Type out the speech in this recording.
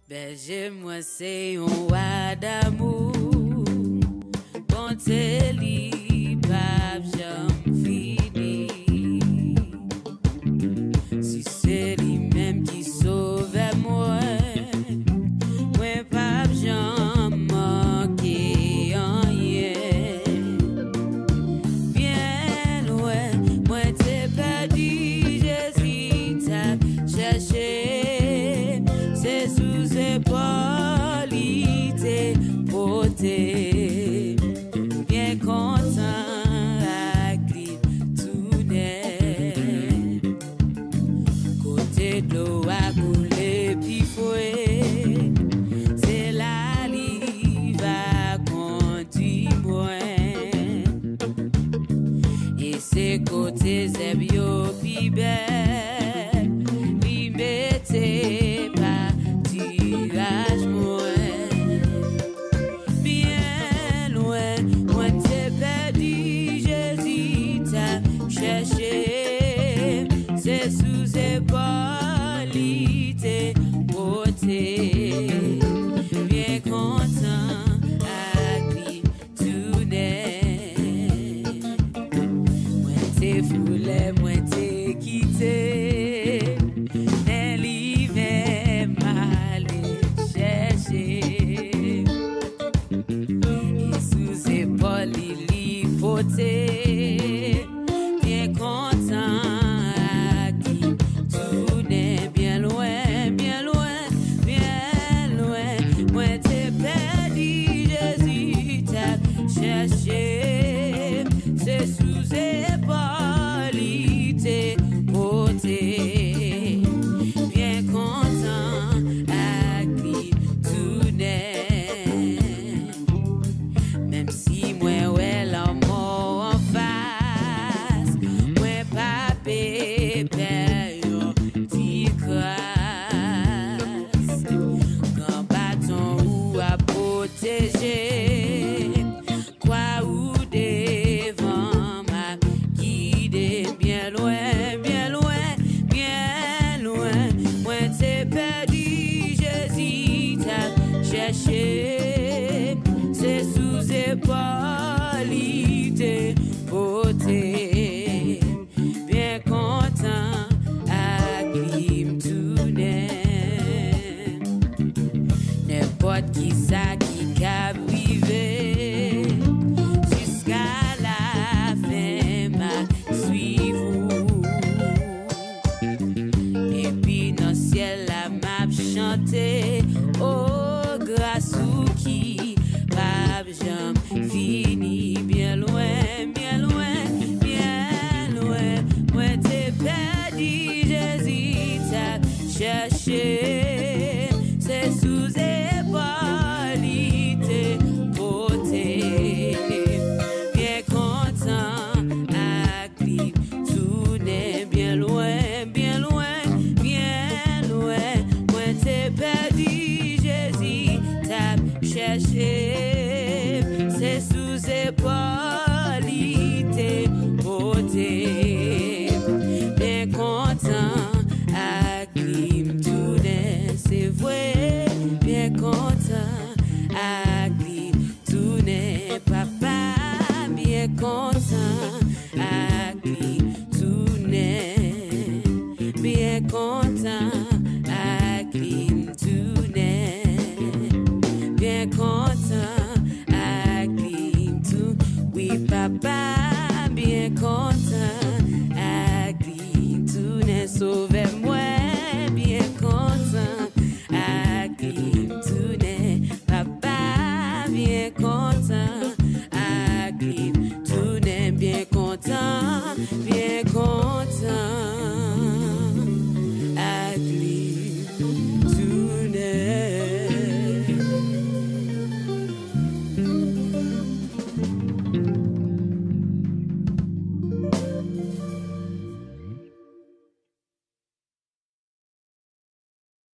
Berger, moi c'est un roi d'amour. Bonté li, pape, j'aime fini. Si c'est lui-même qui sauve moi, moi pape, j'aime manquer rien. Bien loin, moi t'ai perdu, Jésus t'a cherché. C'est sous ses polités portées. Bien content à lui tout n'est. Côté de l'eau à couler puis fouet. C'est la live à conduire moi. Et c'est côté zébio puis belle. Lui mettez pas tirage moi. Bien loin, moi t'ai perdu, Jésus t'a cherché. C'est sous ses polités portées. Bien content à lui tout n'est. Moi t'ai foulé, moi t'ai quitté. Mais l'hiver m'a cherché. Et sous ses polités portées. Bien content à qui tout n'est bien loin, bien loin, bien loin. Moi t'ai perdu, Jésus t'a cherché. C'est sous ses polités portées. Bien content à qui tout n'est. Même si moi ouais la mort en face, moi pas pépère t'y crasse. Quand bâton ou à protéger, quoi ou devant m'a guidé bien loin, bien loin, bien loin. Moi t'ai perdu, Jésus t'a cherché. C'est sous ses polités portées. Bien content à qui tout n'est. N'importe qui ça qui qu'a privé. Jusqu'à la fin m'a suivi. Et puis dans le ciel la m'a chanté. Oh grâce ou qui pape j'aime fini. Bien loin, bien loin, bien loin. Moi t'ai perdu, Jésus t'a cherché. C'est sous ses polités portées. Bien content à lui tout n'est bien loin, bien loin, bien loin. Moi t'ai perdu, Jésus t'a cherché. C'est sous ses polités portées. Bien content à lui tout n'est. C'est vrai, bien content à lui tout n'est. Papa, bien content à lui tout n'est. Bien content à lui tout n'est. Bien content à lui tout. Oui papa, bien content à lui tout n'est. Sauvé